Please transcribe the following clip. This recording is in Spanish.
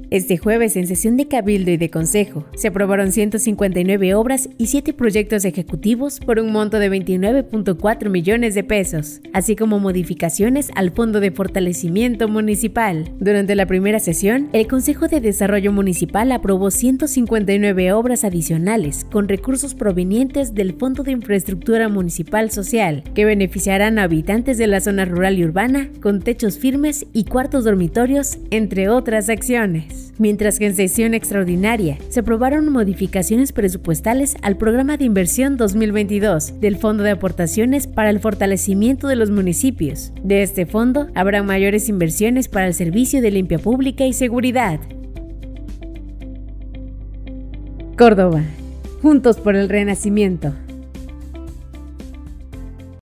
Este jueves, en sesión de Cabildo y de Consejo, se aprobaron 159 obras y 7 proyectos ejecutivos por un monto de 29.4 millones de pesos, así como modificaciones al Fondo de Fortalecimiento Municipal. Durante la primera sesión, el Consejo de Desarrollo Municipal aprobó 159 obras adicionales con recursos provenientes del Fondo de Infraestructura Municipal Social, que beneficiarán a habitantes de la zona rural y urbana con techos firmes y cuartos dormitorios, entre otras acciones. Mientras que en sesión extraordinaria se aprobaron modificaciones presupuestales al Programa de Inversión 2022 del Fondo de Aportaciones para el Fortalecimiento de los Municipios. De este fondo habrá mayores inversiones para el servicio de limpia pública y seguridad. Córdoba, juntos por el renacimiento.